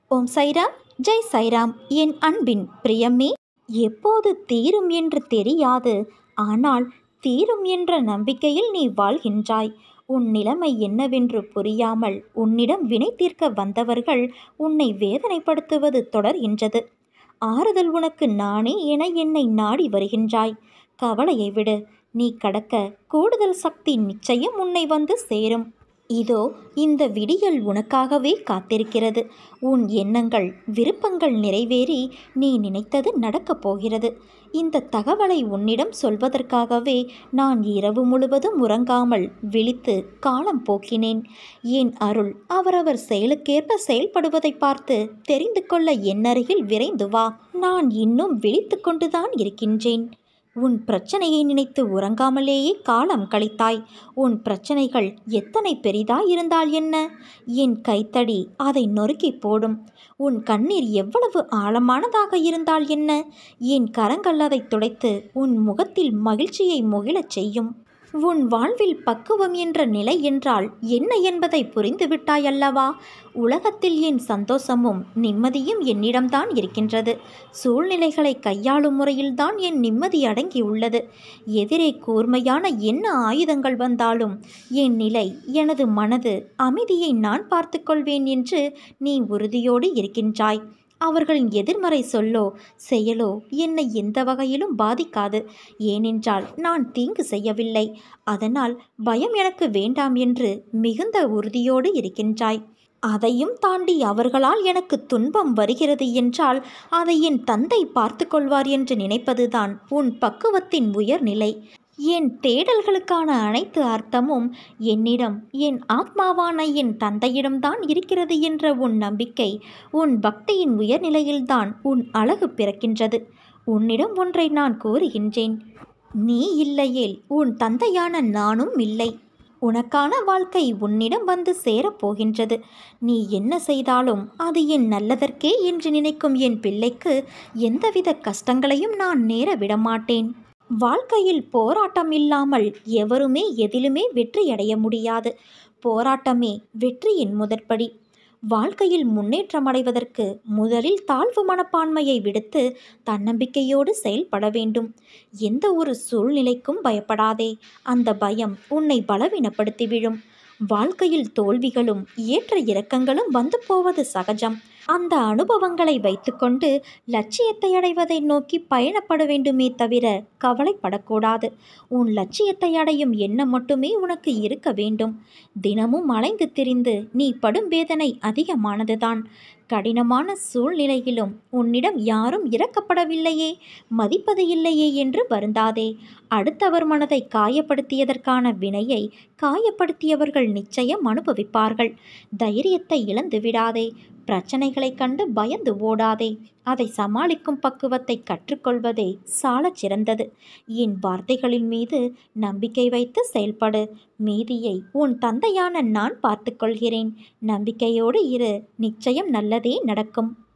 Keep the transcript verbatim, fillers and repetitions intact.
ஓம் சைராம், ஜெய் சைராம். என் அன்பின் பிரியமே, எப்போது தீரும் என்று தெரியாது. ஆனால் தீரும் என்ற நம்பிக்கையில் நீ வாழ்கின்றாய். உன் நிலைமை என்னவென்று புரியாமல் உன்னிடம் வினை தீர்க்க வந்தவர்கள் உன்னை வேதனைப்படுத்துவது தொடர்கின்றது. ஆறுதல் உனக்கு நானே என என்னை நாடி வருகின்றாய். கவலையை விடு. நீ கடக்க கூடுதல் சக்தி நிச்சயம் உன்னை வந்து சேரும். இதோ இந்த விடியல் உனக்காகவே காத்திருக்கிறது. உன் எண்ணங்கள் விருப்பங்கள் நிறைவேறி நீ நினைத்தது நடக்கப் போகிறது. இந்த தகவலை உன்னிடம் சொல்வதற்காகவே நான் இரவு முழுவதும் உறங்காமல் விழித்து காலம் போக்கினேன். என் அருள் அவரவர் செயலுக்கேற்ப செயல்படுவதை பார்த்து தெரிந்து கொள்ள என்னருகில் விரைந்து வா. நான் இன்னும் விழித்து கொண்டுதான் இருக்கின்றேன். உன் பிரச்சனையை நினைத்து உறங்காமலேயே காலம் கழித்தாய். உன் பிரச்சனைகள் எத்தனை பெரிதாய் இருந்தால் என்ன? என் கைத்தடி அதை நொறுக்கி போடும். உன் கண்ணீர் எவ்வளவு ஆழமானதாக இருந்தால் என்ன? என் கரங்கள் அதை துடைத்து உன் முகத்தில் மகிழ்ச்சியை முகிழச் செய்யும். உன் வாழ்வில் பக்குவம் என்ற நிலை என்றால் என்ன என்பதை புரிந்துவிட்டாய் அல்லவா? உலகத்தில் என் சந்தோஷமும் நிம்மதியும் என்னிடம்தான் இருக்கின்றது. சூழ்நிலைகளை கையாளும் முறையில்தான் என் நிம்மதி அடங்கி உள்ளது. எதிரே கூர்மையான என்ன ஆயுதங்கள் வந்தாலும் என் நிலை, எனது மனது அமைதியை நான் பார்த்து கொள்வேன் என்று நீ உறுதியோடு இருக்கின்றாய். அவர்களின் எதிர்மறை சொல்லோ செயலோ என்னை எந்த வகையிலும் பாதிக்காது. ஏனென்றால் நான் தீங்கு செய்யவில்லை. அதனால் பயம் எனக்கு வேண்டாம் என்று மிகுந்த உறுதியோடு இருக்கின்றாய். அதையும் தாண்டி அவர்களால் எனக்கு துன்பம் வருகிறது என்றால் அதை என் தந்தை பார்த்து கொள்வார் என்று நினைப்பதுதான் உன் பக்குவத்தின் உயர்நிலை. என் தேடல்களுக்கான அனைத்து அர்த்தமும் என்னிடம், என் ஆத்மாவான என் தந்தையிடம்தான் இருக்கிறது என்ற உன் நம்பிக்கை, உன் பக்தியின் உயர்நிலையில்தான் உன் அழகு பிறக்கின்றது. உன்னிடம் ஒன்றை நான் கூறுகின்றேன். நீ இல்லையேல் உன் தந்தையான நானும் இல்லை. உனக்கான வாழ்க்கை உன்னிடம் வந்து சேரப்போகின்றது. நீ என்ன செய்தாலும் அது என் நல்லதற்கே என்று நினைக்கும் என் பிள்ளைக்கு எந்தவித கஷ்டங்களையும் நான் நேர விடமாட்டேன். வாழ்க்கையில் போராட்டம் இல்லாமல் எவருமே எதிலுமே வெற்றியடைய முடியாது. போராட்டமே வெற்றியின் முதற்படி. வாழ்க்கையில் முன்னேற்றம் அடைவதற்கு முதலில் தாழ்வு மனப்பான்மையை விடுத்து தன்னம்பிக்கையோடு செயல்பட வேண்டும். எந்த ஒரு சூழ்நிலைக்கும் பயப்படாதே. அந்த பயம் உன்னை பலவீனப்படுத்திவிடும். வாழ்க்கையில் தோல்விகளும் ஏற்ற இறக்கங்களும் வந்து போவது சகஜம். அந்த அனுபவங்களை வைத்துக்கொண்டு லட்சியத்தை அடைவதை நோக்கி பயணப்பட வேண்டுமே தவிர கவலைப்படக்கூடாது. உன் லட்சியத்தை அடையும் எண்ணம் மட்டுமே உனக்கு இருக்க வேண்டும். தினமும் அலைந்து திரிந்து நீ படும் வேதனை அதிகமானதுதான். கடினமான சூழ்நிலையிலும் உன்னிடம் யாரும் இரக்கப்படவில்லையே, மதிப்பது இல்லையே என்று வருந்தாதே. அடுத்தவர் மனதை காயப்படுத்தியதற்கான வினையை காயப்படுத்தியவர்கள் நிச்சயம் அனுபவிப்பார்கள். தைரியத்தை இழந்து விடாதே. பிரச்சனைகளை கண்டு பயந்து ஓடாதே. அதை சமாளிக்கும் பக்குவத்தை கற்றுக்கொள்வதே சாலச் சிறந்தது. என் வார்த்தைகளின் மீது நம்பிக்கை வைத்து செயல்படு. மீதியை உன் தந்தையான நான் பார்த்து கொள்கிறேன். நம்பிக்கையோடு இரு. நிச்சயம் நல்லதே நடக்கும்.